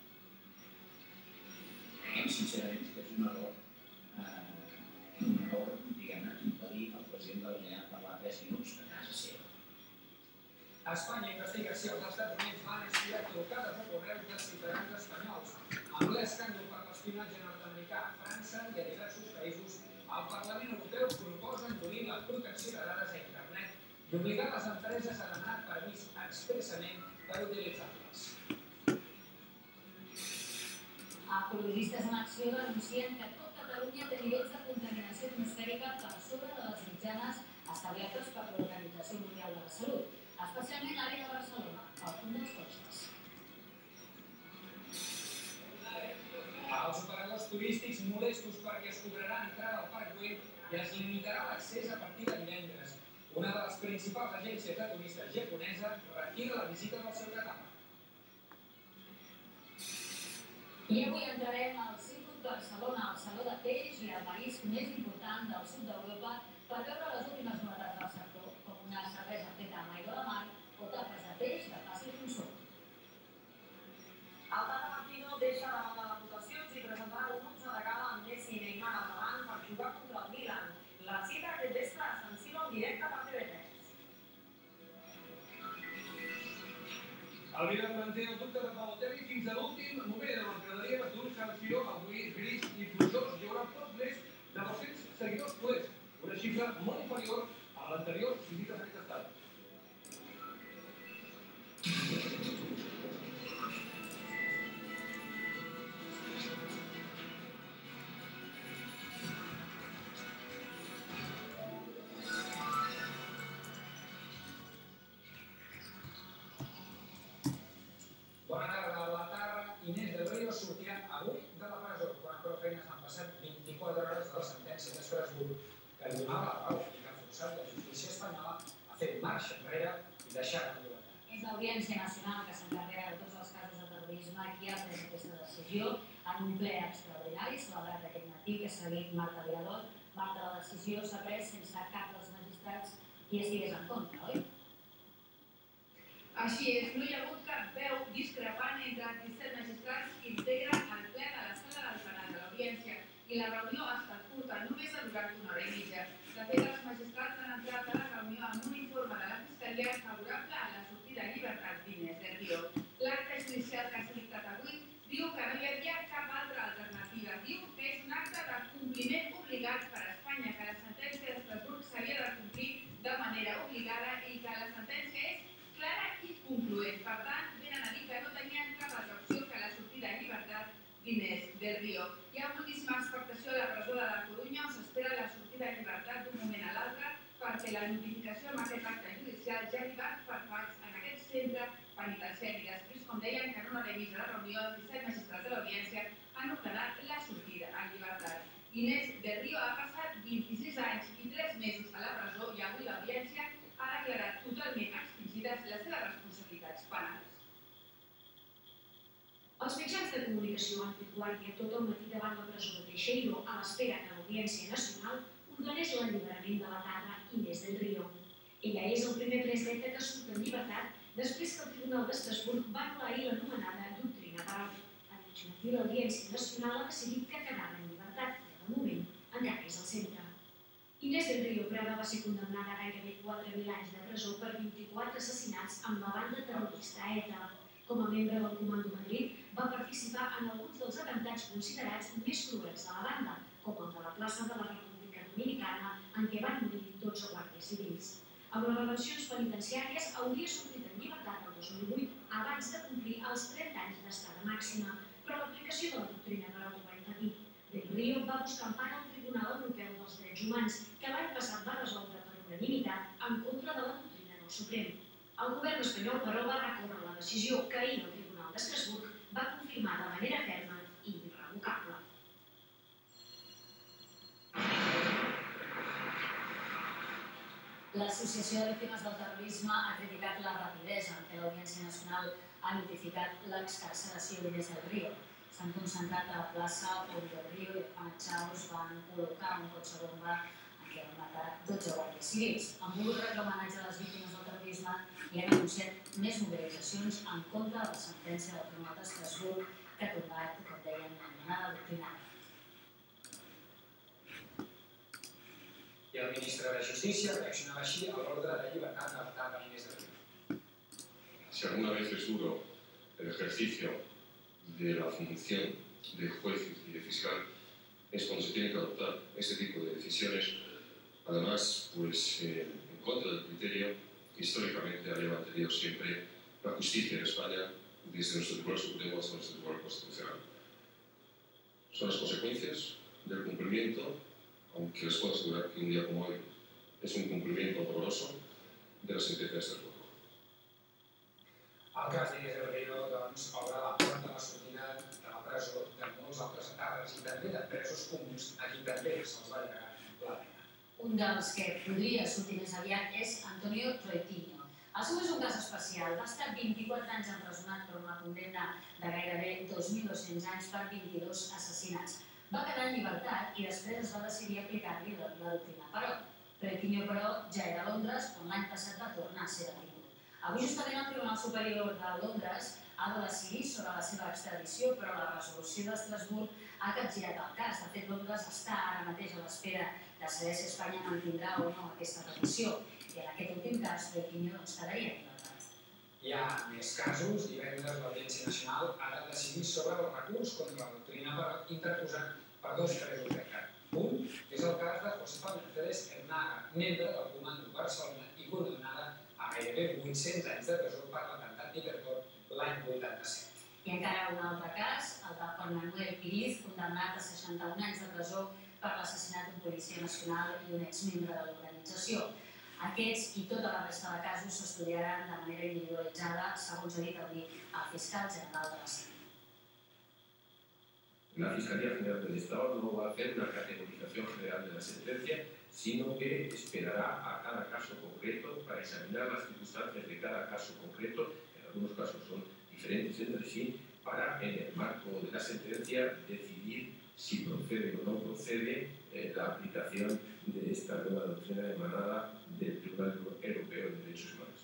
H: Creiem sincerament que és un error, diguem-ne, impedir al president de la Generalitat parlar 3 minuts a casa seva.
L: A Espanya investiga si els Estats Units van espiar trucades o correus de ciutadans espanyols. Amb l'escàndol per l'espionatge nord-americà a França i a diversos països, el Parlament Europeu proposa endurir la protecció de dades a internet i obligar les empreses a demanar permís expressament per utilitzar-les.
M: Ecologistes en Acció denuncien que tot Catalunya té nivells de contaminació atmosfèrica per sobre de les mitjanes establertes per l'Organització Mundial de la Salut, especialment l'àrea de Barcelona, al punt dels cotxes.
L: Els operadors turístics molestos perquè es cobrarà entrada al Parc Güell i es limitarà l'accés a partir de divendres. Una de les principals agències de turistes japonesa retira la visita del seu catàleg.
M: I avui entrarem al Circuit Barcelona, al Saló de Peix i al marisc més important del sud d'Europa per veure les últimes novetats del sector, com una cervesa feta amb aigua de mar o tapes de peix de fàcil consum.
N: El Tata Martino deixa de banda les votacions i presentarà un 11 de gala amb Messi i Neymar al davant per jugar contra el Milan. La cita aquest vespre a San Siro en directe per TV3.
L: El Milan manté el dubte de Balotelli fins a l'últim moment de l'entradaria d'un San Siro avui gris i plujós. Hi haurà poc més de 200 seguidors culers, una xifra molt inferior a l'anterior visita a aquest estat. Bona tarda. La tarda, Inés del Río sortirà avui de la presó, quan prou feines han passat 24 hores de la sentència d'Estrasburg que li donava la raó i que ha forçat la justícia espanyola a fer marxa enrere i deixar-la en llibertat.
M: És l'Audiència Nacional que s'encarrega de tots els casos de terrorisme qui ha pres aquesta decisió en un ple extraordinari celebrat aquest matí que ha seguit Marta Vilador. Marta, la decisió s'ha pres sense cap dels magistrats qui estigués en contra, oi?
O: Així és, no hi ha hagut cap veu discrepant entre els 17 magistrats que integren el ple de la sala del penal de l'Audiència i la reunió ha estat curta, només ha durat una hora i mitja. De fet, els magistrats han entrat a la reunió amb un informe de la Fiscalia favorable a la sortida en llibertat d'Inés del Río. L'acte judicial que s'ha dictat avui diu que no hi havia cap altra alternativa. Diu que és un acte de compliment obligat per Espanya, que la sentència d'Estrasburg s'havia de complir de manera obligada i que la sentència és clara i concloent. Per tant, venen a dir que no tenien cap altra opció que la sortida en llibertat d'Inés del Río. Hi ha moltíssima expectació a la presó de la Corunya on s'espera la sortida en llibertat d'un moment a l'altre perquè la notificació amb aquest acte judicial ja ha arribat per fax en aquest centre penitenciari. Després, com deien, que en una hora i mitja de reunió, els 17 magistrats de l'Audiència han ordenat la sortida en llibertat. Inés del Río ha passat 26 anys i 3 mesos a la presó i avui l'Audiència ha declarat totalment extingides les seves responsabilitats penals.
K: Els mitjans de comunicació han fet guàrdia tot el matí davant la presó de Teixeiro a l'espera que l'Audiència Nacional ordenés l'alliberament de la Tata Inés del Río. Ella és el primer presidente que surt en llibertat després que el Tribunal d'Estrasburg va anul·lar l'anomenada doctrina Parot. A mig matí l'Audiència Nacional ha decidit que quedava en llibertat, però de moment encara és al centre. Inés del Río Prada va ser condemnada a gairebé 4.000 anys de presó per 24 assassinats amb la banda terrorista ETA. Com a membre del Comando Madrid, va participar en alguns dels atemptats considerats més cruels de la banda, com el de la plaça de la República Dominicana, en què van morir 12 guàrdies civils. Amb les retencions penitenciàries hauria sortit en llibertat el 2008, abans de complir els 30 anys d'estada màxima, però l'aplicació de la doctrina Parot ho va impedir. Del Río va buscar empara al Tribunal Europeu dels Drets Humans, que l'any passat va resoldre per unanimitat en contra de la doctrina del Suprem. El govern espanyol, però, va recórrer la decisió que ahir el Tribunal d'Estrasburg va confirmar de manera ferma i irrevocable.
M: L'Associació de Víctimes del Terrorisme ha criticat la rapidesa en què l'Audiència Nacional ha notificat l'excarceració d'Inés del Río. S'han concentrat a la plaça on del Río i de Panachals van col·locar un cotxe bomba en què van matar 12 guàrdies civils. Han volgut reclamar homenatge a les víctimes del terrorisme i han anunciat més mobilitzacions en contra de la sentència del Tribunal d'Estrasburg que ha tombat, com deien, l'anomenada doctrina.
L: I el ministre de Justícia reaccionava així a l'ordre de llibertat de la Tata Inés del Río.
P: Si alguna vez es duro el ejercicio de la función de juez y de fiscal es cuando se tiene que adoptar este tipo de decisiones, además, pues en contra del criterio que históricamente había mantenido siempre la justicia en España desde nuestro Tribunal Supremo hasta nuestro Tribunal Constitucional. Son las consecuencias del cumplimiento, aunque les puedo asegurar que un día como hoy es un cumplimiento doloroso de la sentencia de Estrasburgo.
L: El cas d'Inés del Río, doncs, obre la porta a la sortida de la presó de molts altres etarres i també de presos comuns a qui també se'ls va allargar la pena.
M: Un dels que podria sortir més aviat és Antonio Troitiño. El seu és un cas especial. Va estar 24 anys empresonat per una condemna de gairebé 2.200 anys per 22 assassinats. Va quedar en llibertat i després es va decidir aplicar-li la doctrina Parot. Pretinho, però, ja era a Londres, on l'any passat va tornar a ser detingut. Avui, justament, el Tribunal Superior de Londres ha de decidir sobre la seva extradició, però la resolució d'Estrasburg ha capgirat el cas. De fet, Londres està ara mateix a l'espera de saber si Espanya mantindrà o no aquesta petició. I en aquest últim cas, Pretinho quedaria en llibertat.
L: Hi ha més casos. Divendres l'Audiència Nacional ha de decidir sobre el recurs contra la doctrina Parot interposat per dos presos de CAT. Un és el cas de Josefa Mercedes Hernaga, membre del Comando Barcelona i condemnada a gairebé 800 anys de presó per l'atemptat d'Hipercor l'any 87.
M: I encara un altre cas, el de Juan Manuel Piriz, condemnat a 61 anys de presó per l'assassinat d'un policia nacional i un exmembre de l'organització. Aquests i tota la resta de casos s'estudiaran de manera individualitzada, segons ha dit avui el fiscal general de la CNI.
Q: La Fiscalía General del Estado no va a hacer una categorización general de la sentencia, sino que esperará a cada caso concreto para examinar las circunstancias de cada caso concreto, que en algunos casos son diferentes entre sí, para, en el marco de la sentencia, decidir si procede o no procede la aplicación de esta nueva doctrina emanada del Tribunal Europeo de Derechos Humanos.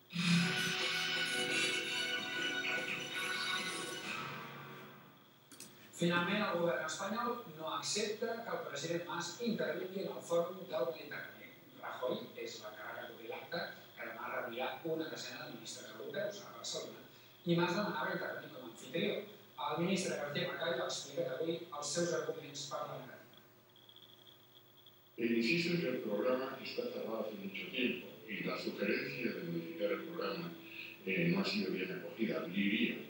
L: Finalment, el govern espanyol no accepta que el president Mas intervingui en el fòrum del Mediterrani. Rajoy és la cara que cobri l'acte, que demà reunirà una desena de ministres europeus a Barcelona, i Mas demanava intervenir com a anfitrió. El ministre García Margallo ha explicat avui els seus arguments per la negativa.
R: El inciso del programa está cerrado hace mucho tiempo y la sugerencia de modificar el programa no ha sido bien acogida. Abriría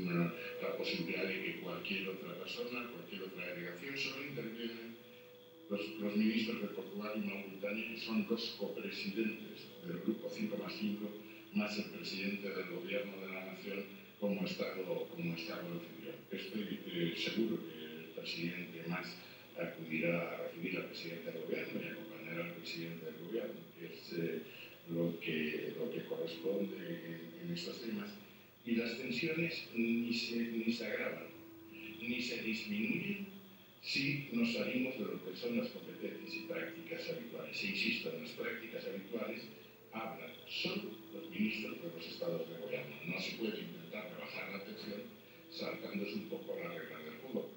R: la posibilidad de que cualquier otra persona, cualquier otra delegación, solo intervienen los ministros de Portugal y Mauritania, que son los copresidentes del grupo 5+5, más el presidente del gobierno de la nación como Estado anfitrión. Estoy seguro que el presidente Mas acudirá a recibir al presidente del gobierno y acompañará al presidente del gobierno, que es lo que corresponde en estos temas. Y las tensiones ni se agravan, ni se disminuyen si nos salimos de lo que son las competencias y prácticas habituales. E insisto, en las prácticas habituales hablan solo los ministros de los estados de gobierno. No se puede intentar rebajar la tensión saltándose un poco las reglas del juego.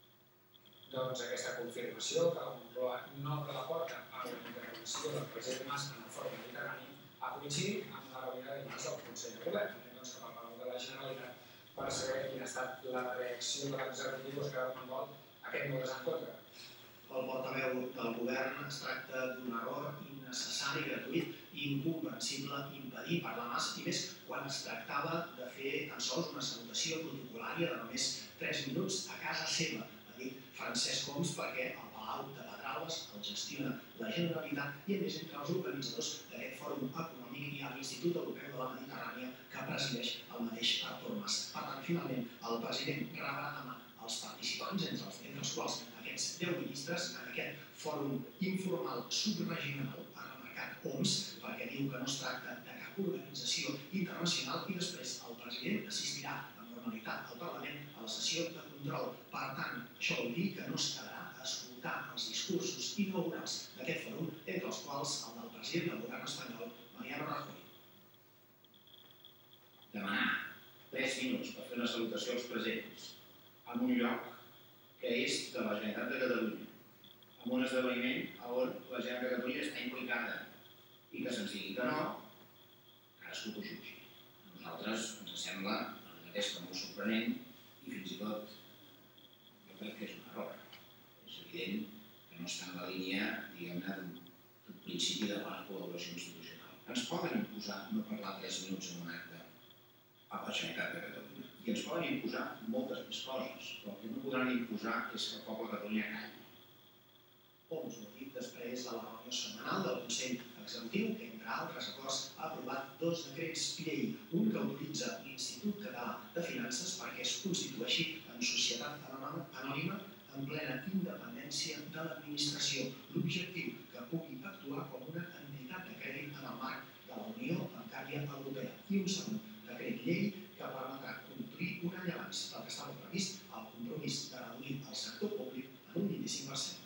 L: Doncs aquesta confirmació que la Moncloa no obre la porta a la intervenció del president Mas en el fòrum mediterrani ha coincidit amb la reunió de dimarts del Consell de Govern, doncs cap al Palau de la Generalitat, per saber quina ha estat la reacció de l'executiu Òscar Armengol a aquest no desencontre.
S: El portaveu del govern es tracta d'un error innecessari, gratuït i incomprensible impedir parlar Mas, i més quan es tractava de fer tan sols una salutació protocolària de només 3 minuts a casa seva, ha dit Francesc Homs, perquè el Palau de Pedralbes el gestiona la Generalitat i, a més, entre els organitzadors d'aquest fòrum econòmic hi ha l'Institut Europeu de la Mediterrània que presideix el mateix Artur Mas. Per tant, finalment, el president rebrà demà els participants, entre els quals aquests 10 ministres, en aquest fòrum informal subregional, ha remarcat Homs, perquè diu que no es tracta de cap organització internacional, i després el president assistirà amb normalitat al Parlament a la sessió de control. Per tant, això vol dir que no es quedarà a escoltar els discursos inaugurals d'aquest fòrum, entre els quals el del president del govern espanyol, Mariano Rajoy.
H: Demanar 3 minuts per fer una salutació als presents en un lloc que és de la Generalitat de Catalunya, en un esdeveniment on la Generalitat de Catalunya està implicada i que se'ns digui que no, cadascú que ho jutgi. A nosaltres ens sembla el mateix que molt sorprenent i fins i tot jo crec que és un error. És evident que no està en la línia, diguem-ne, d'un principi de bona col·laboració institucional. Ens poden imposar no parlar 3 minuts en un acte a la Generalitat de Catalunya. I ens poden imposar moltes més coses, però el que no podran imposar és que el poble de Catalunya calli.
S: Homs ho ha dit després de la reunió setmanal del Consell Executiu, que, entre altres acords, ha aprovat 2 decrets llei. Un que autoritza l'Institut Català de Finances perquè es constitueixi en societat anònima en plena independència de l'administració. L'objectiu que pugui actuar com una entitat de crèdit en el marc de la Unió Bancària Europea. i un segon decret llei que permetrà complir un any abans del que estava previst el compromís de reduir el sector públic en un 25%.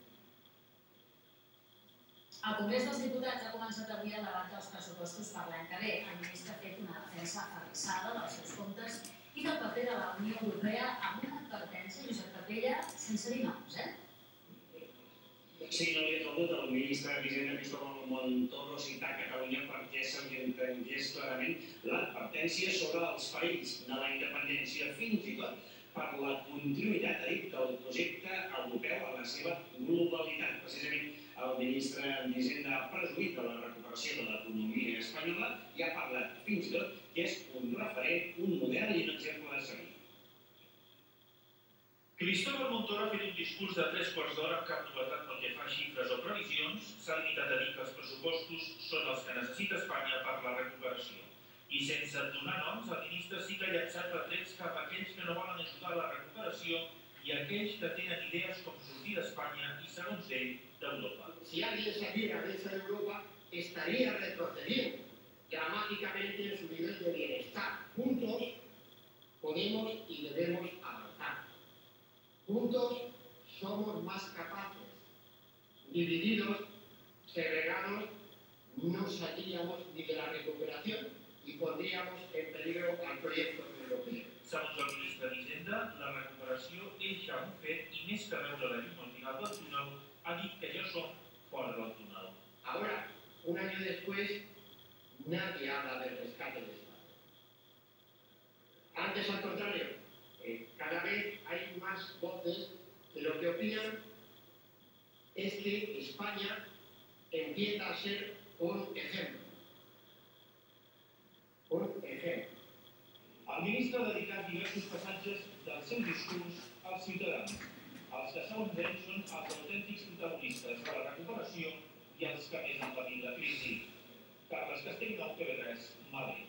M: El Congrés dels Diputats ha començat avui el debat dels pressupostos per l'any que ve. El ministre ha fet una defensa aferrissada dels seus comptes i del paper de la Unió Europea amb una advertència, Josep Capella, sense dir noms,
T: Sí, no li he trobat al ministre d'Hisenda Cristóbal Montoro citar Catalunya perquè se li entengués clarament l'advertència sobre els perills de la independència, fins i tot per la continuïtat, ha dit, del projecte europeu a la seva globalitat. Precisament el ministre d'Hisenda ha presumit de la recuperació de l'economia espanyola i ha parlat fins i tot que és un referent, un model i un exemple a seguir.
U: Cristóbal Montoro ha fet un discurs de 3 quarts d'hora amb cap novetat pel que fa a xifres o previsions, s'ha limitat a dir que els pressupostos són els que necessita Espanya per la recuperació. I sense donar noms, el ministre sí que ha llançat retrets cap a aquells que no volen ajudar a la recuperació i aquells que tenen idees com sortir d'Espanya i, segons ell, d'Europa.
V: Si alguien saliera de esa Europa, estaría retrocediendo dramáticamente en su nivel de bienestar. Juntos podemos y debemos avanzar. Juntos somos más capaces. Divididos, segregados, no saldríamos ni de la recuperación y pondríamos en peligro al proyecto europeo.
U: Segons el ministre d'Hisenda, la recuperació és ja un fet i més que veure la llum al final del túnel, ha dit que ja som fora del túnel.
V: Ahora, un año después, nadie habla del rescate de España. Antes, al contrario, cada vez hay más voces que lo que opinan es que España empieza a ser un ejemplo. Un ejemplo.
U: El ministre ha dedicat diversos passatges del seu discurs als ciutadans, els que segons ell són els autèntics protagonistes de la recuperació i els que més han patit la crisi. Carles Castell, del TV3, Madrid.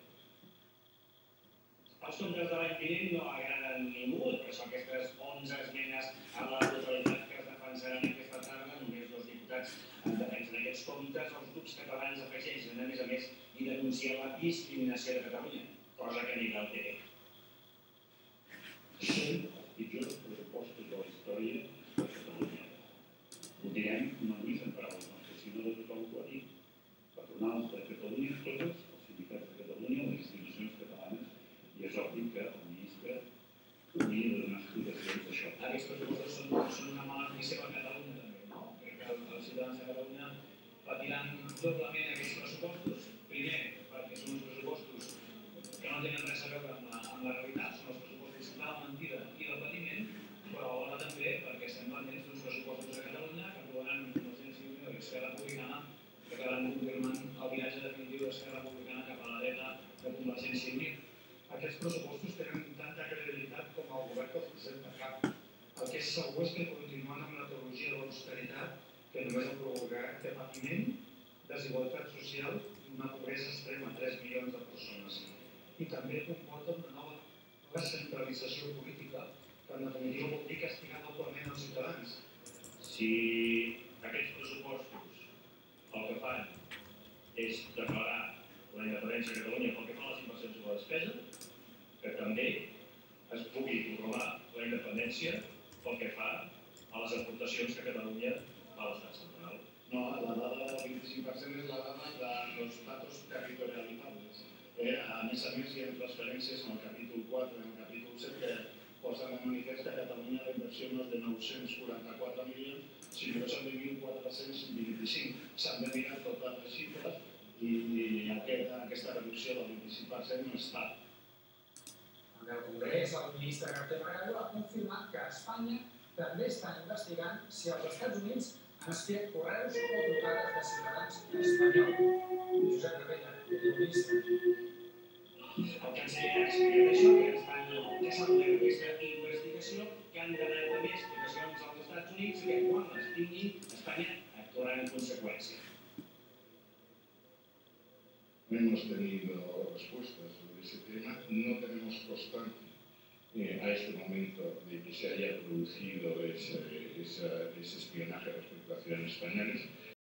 U: Els comptes de l'any vinent no agraden ningú, però són aquestes 11 esmenes a la totalitat que es defensaran aquesta tarda. Només 2 diputats defensen aquests comptes. Els grups catalans afegeixen, a més, i denuncien la discriminació de Catalunya, cosa que nega el PP.
W: Són els pitjors pressupostos de la història de Catalunya. Ho direm no només en paraules nostres, sinó de tothom que ho ha dit. Patronals de Catalunya, totes, els sindicats de Catalunya, les institucions catalanes, i és obvi que el ministre hauria de donar explicacions d'això.
T: Aquests pressupostos són una mala notícia per Catalunya, també, no? Crec que els ciutadans de Catalunya patiran doblement aquests pressupostos. Primer, perquè són uns pressupostos que no tenen res a veure amb la realitat, són els pressupostos de la mentida i del patiment, però alhora també perquè estem pendents d'uns pressupostos de Catalunya que aprovaran Convergència i Unió i Esquerra Republicana, que acabaran confirmant el viatge definitiu d'Esquerra Republicana cap a la dreta de Convergència i Unió. Aquests pressupostos tenen tanta credibilitat com el govern que els presenta cap. El que és segur és que continuant amb la teologia de l'austeritat, que només ha provocat patiment, desigualtat social i una pobresa extrema, 3 milions de persones. I també comporta una nova recentralització política, que en definitiva vol dir castigar doblement els ciutadans.
U: Si aquests pressupostos el que fan és declarar la independència de Catalunya pel que fa a les inversions i la despesa, que també es pugui prorrogar la independència pel que fa a les aportacions que Catalunya fa a l'estat central.
W: No, la dada del 25% és la dada dels datos territorializables. A més, hi ha transferències en el capítol 4 i en el capítol 7 que posen de manifest que a Catalunya la inversió no és de 944 milions, sinó que són de 1.425. S'han de mirar totes les xifres i aquesta reducció del 25% no està.
L: En el Congrés, el ministre García Margallo ha confirmat que Espanya també està investigant si els Estats Units han espiat correus o trucades de ciutadans espanyols. Josep Capella, periodista.
T: El canceller ha explicat això, que s'ha obert aquesta investigació, que han d'anar també explicacions als Estats Units i que quan les tinguin, Espanya actuarà en conseqüència.
R: No hemos tenido respuestas sobre ese tema, no tenemos constancia a este momento de que se haya producido ese espionaje respecto a ciudadanos españoles.